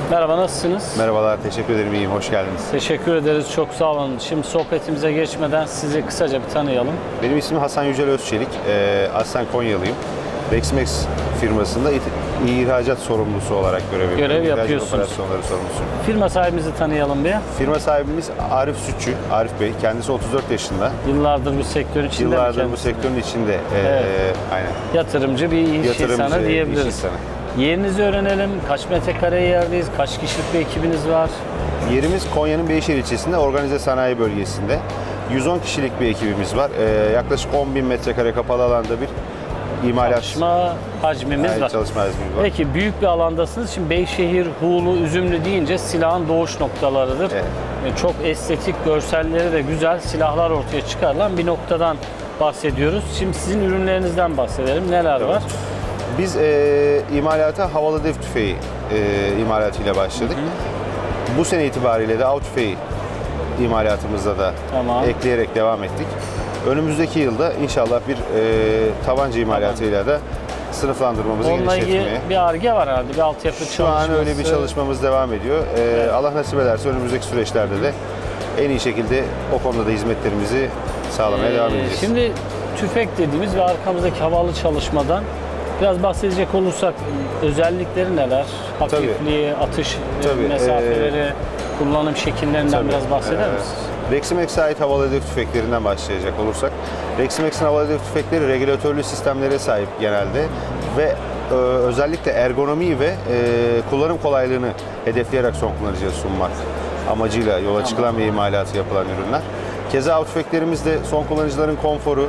Merhaba, nasılsınız? Merhabalar, teşekkür ederim. İyiyim, hoş geldiniz. Teşekkür ederiz, çok sağ olun. Şimdi sohbetimize geçmeden sizi kısaca bir tanıyalım. Benim ismim Hasan Yücel Özçelik. Aslen Konyalıyım. Rexmex firmasında ihracat sorumlusu olarak görev yapıyorum. yapıyorsunuz. Operasyonları sorumlusuyum. Firma sahibimizi tanıyalım bir. Firma sahibimiz Arif Sütçü, Arif Bey. Kendisi 34 yaşında. Yıllardır bu sektörün içinde mi Yıllardır bu kendisi? sektörün içinde. Evet. Aynen. Yatırımcı bir iş insanı diyebiliriz. iş insanı. Yerinizi öğrenelim. Kaç metrekare yerdeyiz? Kaç kişilik bir ekibiniz var? Yerimiz Konya'nın Beyşehir ilçesinde, organize sanayi bölgesinde. 110 kişilik bir ekibimiz var. Yaklaşık 10.000 metrekare kapalı alanda bir imalat Çalışma hacmimiz var. Çalışma hacmimiz var. Peki büyük bir alandasınız. Şimdi Beyşehir, Huğlu, Üzümlü deyince silahın doğuş noktalarıdır. Evet. Çok estetik, görselleri de güzel silahlar ortaya çıkarılan bir noktadan bahsediyoruz. Şimdi sizin ürünlerinizden bahsedelim. Neler var? Biz imalata havalı hedef tüfeği imalatıyla başladık. Bu sene itibariyle de av tüfeği imalatımızda da ekleyerek devam ettik. Önümüzdeki yılda inşallah bir tabanca imalatıyla da sınıflandırmamızı genişletmeye. Onunla ilgili bir Ar-Ge var herhalde, bir altyapı çalışması. Şu an öyle bir çalışmamız devam ediyor. Evet. Allah nasip ederse önümüzdeki süreçlerde de en iyi şekilde o konuda da hizmetlerimizi sağlamaya devam edeceğiz. Şimdi tüfek dediğimiz ve arkamızdaki havalı çalışmadan biraz bahsedecek olursak özellikleri neler? Hafifliği, atış mesafeleri, kullanım şekillerinden biraz bahseder misiniz? Rexmex'e ait havalı hedef tüfeklerinden başlayacak olursak, Rexmex'in havalı hedef tüfekleri regülatörlü sistemlere sahip genelde ve özellikle ergonomi ve kullanım kolaylığını hedefleyerek son kullanıcıya sunmak amacıyla yola çıkılan ve imalatı yapılan ürünler. Keza av tüfeklerimiz de son kullanıcıların konforu,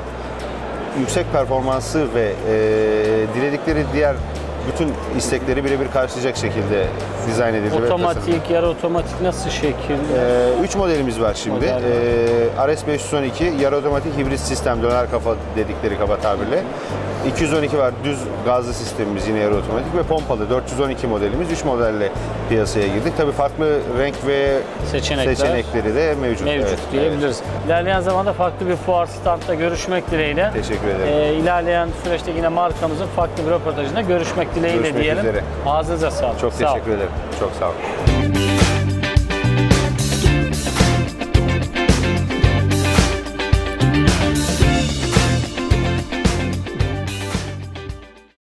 yüksek performansı ve diledikleri diğer bütün istekleri birebir karşılayacak şekilde dizayn edildi. Otomatik, yarı otomatik nasıl şekil? 3 modelimiz var şimdi. RS512 yarı otomatik hibrit sistem, döner kafa dedikleri kaba tabirle. 212 var düz gazlı sistemimiz, yine yarı otomatik ve pompalı 412 modelimiz. 3 modelle piyasaya girdik. Tabii farklı renk ve seçenekleri de mevcut diyebiliriz. İlerleyen zamanda farklı bir fuar standta görüşmek dileğiyle. Teşekkür ederim. İlerleyen süreçte yine markamızın farklı bir röportajında görüşmek dileğiyle diyelim. Üzere. Ağzınıza sağlık. Çok teşekkür ederim. Çok sağ olun.